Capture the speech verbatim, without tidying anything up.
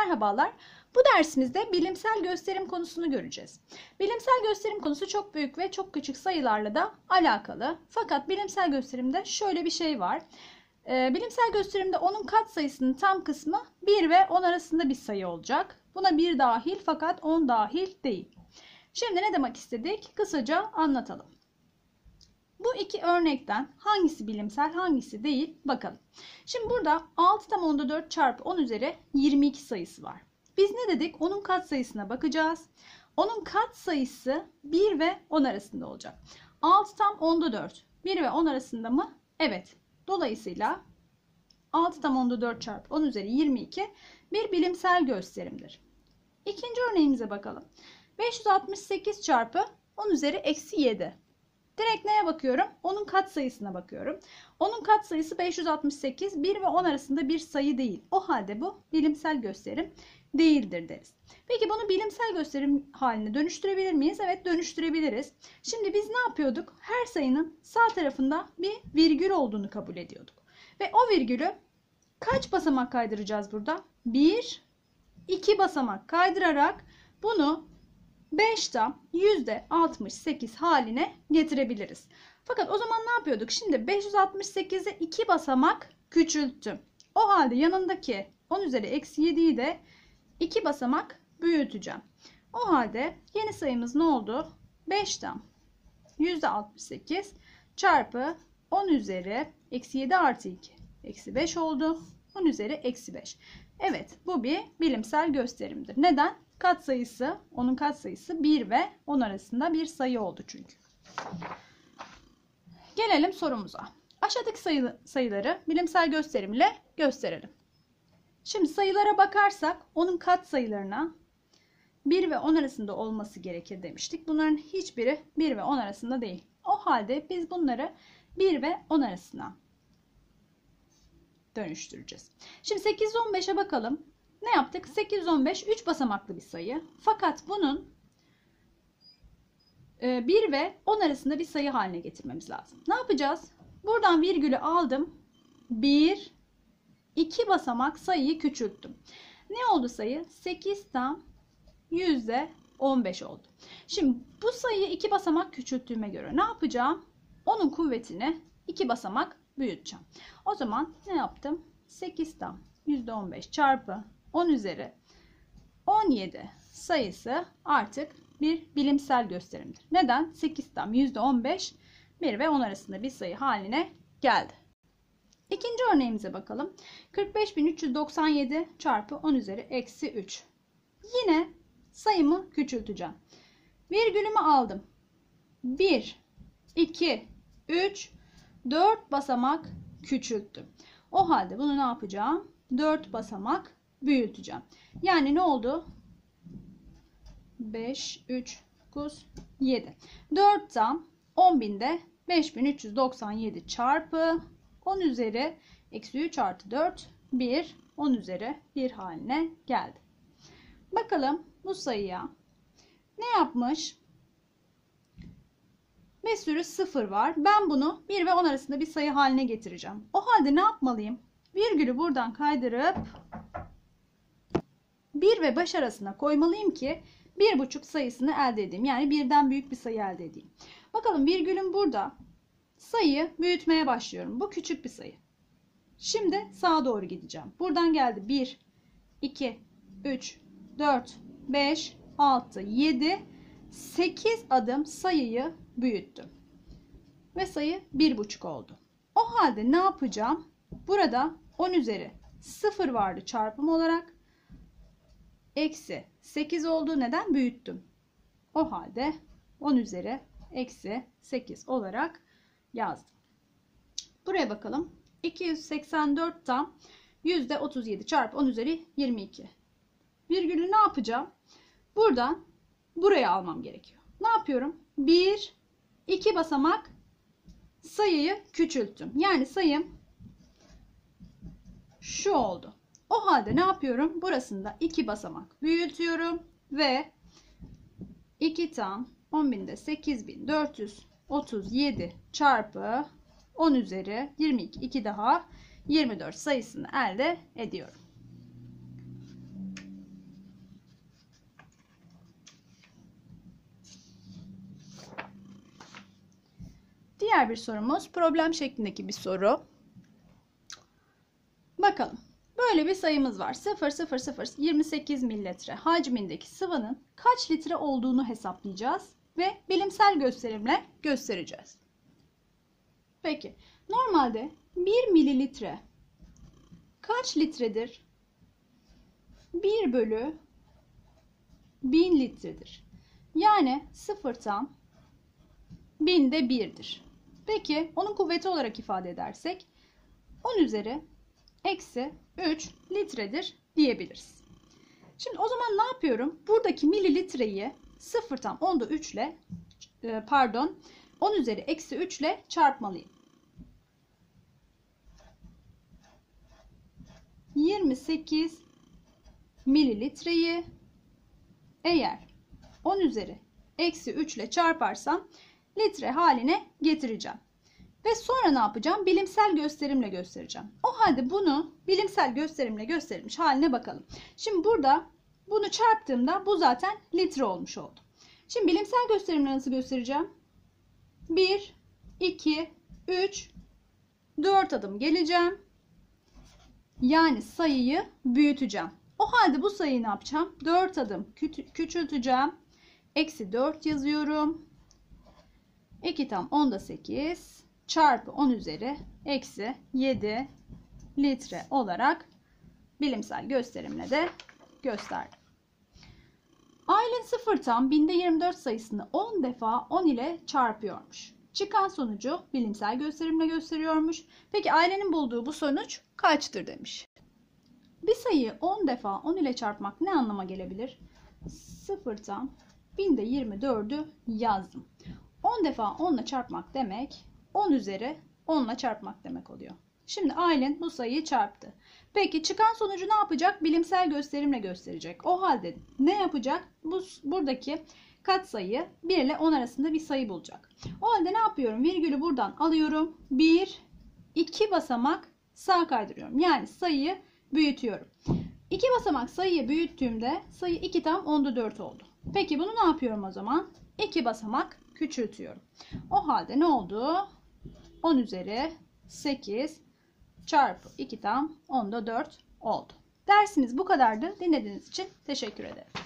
Merhabalar. Bu dersimizde bilimsel gösterim konusunu göreceğiz. Bilimsel gösterim konusu çok büyük ve çok küçük sayılarla da alakalı. Fakat bilimsel gösterimde şöyle bir şey var. Ee, bilimsel gösterimde onun katsayısının tam kısmı bir ve on arasında bir sayı olacak. Buna bir dahil fakat on dahil değil. Şimdi ne demek istedik? Kısaca anlatalım. Bu iki örnekten hangisi bilimsel, hangisi değil bakalım. Şimdi burada altı tam onda dört çarpı on üzeri yirmi iki sayısı var. Biz ne dedik? Onun katsayısına bakacağız. Onun katsayısı bir ve on arasında olacak. altı tam onda dört bir ve on arasında mı? Evet. Dolayısıyla altı tam onda dört çarpı on üzeri yirmi iki bir bilimsel gösterimdir. İkinci örneğimize bakalım. beş yüz altmış sekiz çarpı on üzeri eksi yedi. Direkt neye bakıyorum? Onun katsayısına bakıyorum. Onun katsayısı beş yüz altmış sekiz, bir ve on arasında bir sayı değil. O halde bu bilimsel gösterim değildir deriz. Peki bunu bilimsel gösterim haline dönüştürebilir miyiz? Evet, dönüştürebiliriz. Şimdi biz ne yapıyorduk? Her sayının sağ tarafında bir virgül olduğunu kabul ediyorduk. Ve o virgülü kaç basamak kaydıracağız burada? bir, iki basamak kaydırarak bunu beş tam yüzde altmış sekiz haline getirebiliriz. Fakat o zaman ne yapıyorduk? Şimdi beş yüz altmış sekizi iki basamak küçülttüm. O halde yanındaki on üzeri eksi yediyi de iki basamak büyüteceğim. O halde yeni sayımız ne oldu? beş tam yüzde altmış sekiz çarpı on üzeri eksi yedi artı iki. Eksi beş oldu. on üzeri eksi beş. Evet, bu bir bilimsel gösterimdir. Neden? Katsayısı, onun katsayısı bir ve on arasında bir sayı oldu çünkü. Gelelim sorumuza. Aşağıdaki sayı, sayıları bilimsel gösterim ile gösterelim. Şimdi sayılara bakarsak onun katsayılarına bir ve on arasında olması gerekir demiştik. Bunların hiçbiri bir ve on arasında değil. O halde biz bunları bir ve on arasına dönüştüreceğiz. Şimdi sekiz yüz on beşe bakalım. Ne yaptık? sekiz yüz on beş üç basamaklı bir sayı. Fakat bunun bir ve on arasında bir sayı haline getirmemiz lazım. Ne yapacağız? Buradan virgülü aldım. bir, iki basamak sayıyı küçülttüm. Ne oldu sayı? sekiz tam yüzde on beş oldu. Şimdi bu sayıyı iki basamak küçülttüğüme göre ne yapacağım? Onun kuvvetini iki basamak büyüteceğim. O zaman ne yaptım? sekiz tam yüzde on beş çarpı on üzeri on yedi sayısı artık bir bilimsel gösterimdir. Neden? sekiz tam yüzde on beş bir ve on arasında bir sayı haline geldi. İkinci örneğimize bakalım. kırk beş bin üç yüz doksan yedi çarpı on üzeri eksi üç. Yine sayımı küçülteceğim. Virgülümü aldım. bir, iki, üç, dört basamak küçülttüm. O halde bunu ne yapacağım? dört basamak büyüteceğim. Yani ne oldu? beş, üç, dokuz, yedi. dört tam on binde beş bin üç yüz doksan yedi çarpı on üzeri eksi üç artı dört, bir, on üzeri bir haline geldi. Bakalım bu sayıya ne yapmış? Bir sürü sıfır var. Ben bunu bir ve on arasında bir sayı haline getireceğim. O halde ne yapmalıyım? Virgülü buradan kaydırıp bir ve beş arasına koymalıyım ki bir buçuk sayısını elde edeyim. Yani birden büyük bir sayı elde edeyim. Bakalım virgülüm burada. Sayıyı büyütmeye başlıyorum. Bu küçük bir sayı. Şimdi sağa doğru gideceğim. Buradan geldi bir, iki, üç, dört, beş, altı, yedi, sekiz adım sayıyı büyüttüm. Ve sayı bir buçuk oldu. O halde ne yapacağım? Burada on üzeri sıfır vardı çarpım olarak. Eksi sekiz oldu. Neden? Büyüttüm. O halde on üzeri eksi sekiz olarak yazdım. Buraya bakalım. iki yüz seksen dört tam yüzde otuz yedi çarpı on üzeri yirmi iki. Virgülü ne yapacağım? Buradan buraya almam gerekiyor. Ne yapıyorum? bir, iki basamak sayıyı küçülttüm. Yani sayım şu oldu. O halde ne yapıyorum? Burasında iki basamak büyütüyorum ve iki tam on binde sekiz bin dört yüz otuz yedi çarpı on üzeri yirmi iki, iki daha yirmi dört sayısını elde ediyorum. Diğer bir sorumuz problem şeklindeki bir soru. Bakalım. Böyle bir sayımız var. sıfır virgül sıfır sıfır yirmi sekiz mililitre hacmindeki sıvının kaç litre olduğunu hesaplayacağız ve bilimsel gösterimle göstereceğiz. Peki, normalde bir mililitre kaç litredir? bir bölü bin litredir. Yani sıfırdan binde birdir. Peki, onun kuvveti olarak ifade edersek on üzeri eksi üç litredir diyebiliriz. Şimdi o zaman ne yapıyorum? Buradaki mililitreyi sıfırdan onda üç ile pardon on üzeri eksi üç ile çarpmalıyım. yirmi sekiz mililitreyi eğer on üzeri eksi üç ile çarparsam litre haline getireceğim. Ve sonra ne yapacağım? Bilimsel gösterimle göstereceğim. O halde bunu bilimsel gösterimle gösterilmiş haline bakalım. Şimdi burada bunu çarptığımda bu zaten litre olmuş oldu. Şimdi bilimsel gösterimle nasıl göstereceğim? bir, iki, üç, dört adım geleceğim. Yani sayıyı büyüteceğim. O halde bu sayıyı ne yapacağım? dört adım küçülteceğim. Eksi dört yazıyorum. iki tam onda sekiz çarpı on üzeri eksi yedi litre olarak bilimsel gösterimle de gösterdim. Aylin sıfır tam binde yirmi dört sayısını on defa on ile çarpıyormuş. Çıkan sonucu bilimsel gösterimle gösteriyormuş. Peki Aylin'in bulduğu bu sonuç kaçtır demiş. Bir sayıyı on defa on ile çarpmak ne anlama gelebilir? sıfırdan binde yirmi dördü yazdım. on defa on ile çarpmak demek on üzeri on ile çarpmak demek oluyor. Şimdi Aylin bu sayıyı çarptı. Peki çıkan sonucu ne yapacak? Bilimsel gösterimle gösterecek. O halde ne yapacak? Bu buradaki katsayı bir ile on arasında bir sayı bulacak. O halde ne yapıyorum? Virgülü buradan alıyorum. bir, iki basamak sağa kaydırıyorum. Yani sayıyı büyütüyorum. iki basamak sayıyı büyüttüğümde sayı iki tam onda dört oldu. Peki bunu ne yapıyorum o zaman? iki basamak küçültüyorum. O halde ne oldu? on üzeri sekiz çarpı iki tam onda dört oldu. Dersimiz bu kadardı. Dinlediğiniz için teşekkür ederim.